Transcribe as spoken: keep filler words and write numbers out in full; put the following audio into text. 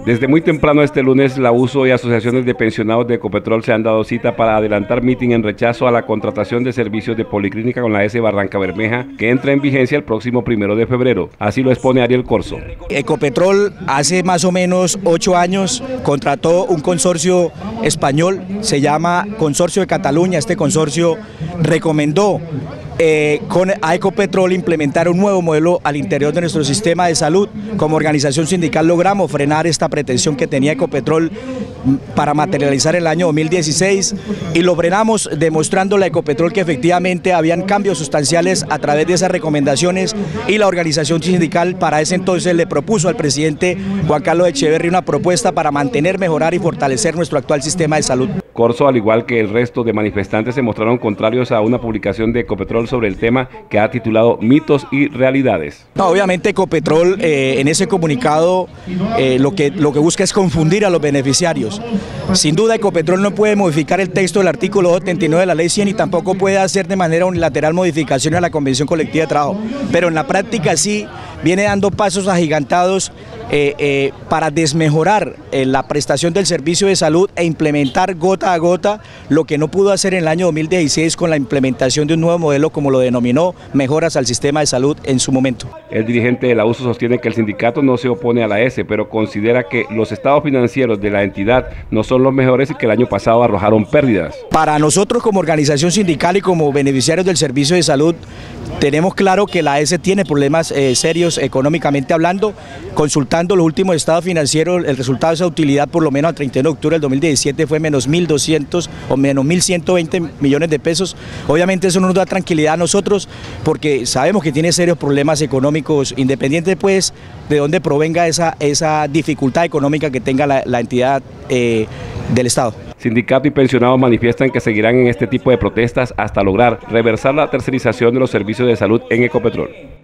Desde muy temprano este lunes, la U S O y asociaciones de pensionados de Ecopetrol se han dado cita para adelantar mitin en rechazo a la contratación de servicios de policlínica con la S Barranca Bermeja, que entra en vigencia el próximo primero de febrero. Así lo expone Ariel Corzo. Ecopetrol hace más o menos ocho años contrató un consorcio español, se llama Consorcio de Cataluña. Este consorcio recomendó Eh, con a Ecopetrol implementar un nuevo modelo al interior de nuestro sistema de salud. Como organización sindical logramos frenar esta pretensión que tenía Ecopetrol para materializar el año dos mil dieciséis y lo frenamos demostrándole a Ecopetrol que efectivamente habían cambios sustanciales a través de esas recomendaciones, y la organización sindical para ese entonces le propuso al presidente Juan Carlos Echeverry una propuesta para mantener, mejorar y fortalecer nuestro actual sistema de salud. Corzo, al igual que el resto de manifestantes, se mostraron contrarios a una publicación de Ecopetrol sobre el tema que ha titulado Mitos y Realidades. No, obviamente Ecopetrol eh, en ese comunicado eh, lo, que, lo que busca es confundir a los beneficiarios. Sin duda Ecopetrol no puede modificar el texto del artículo setenta y nueve de la ley cien y tampoco puede hacer de manera unilateral modificaciones a la Convención Colectiva de Trabajo, pero en la práctica sí viene dando pasos agigantados eh, eh, para desmejorar eh, la prestación del servicio de salud e implementar gota a gota lo que no pudo hacer en el año dos mil dieciséis con la implementación de un nuevo modelo, como lo denominó, mejoras al sistema de salud en su momento. El dirigente de la U S O sostiene que el sindicato no se opone a la S, pero considera que los estados financieros de la entidad no son los mejores y que el año pasado arrojaron pérdidas. Para nosotros como organización sindical y como beneficiarios del servicio de salud, tenemos claro que la S tiene problemas eh, serios económicamente hablando. Consultando los últimos estados financieros, el resultado de esa utilidad por lo menos al treinta y uno de octubre del dos mil diecisiete fue menos mil doscientos o menos mil ciento veinte millones de pesos. Obviamente eso no nos da tranquilidad a nosotros porque sabemos que tiene serios problemas económicos, independiente pues de dónde provenga esa, esa dificultad económica que tenga la, la entidad eh, del Estado. Sindicato y pensionados manifiestan que seguirán en este tipo de protestas hasta lograr reversar la tercerización de los servicios de salud en Ecopetrol.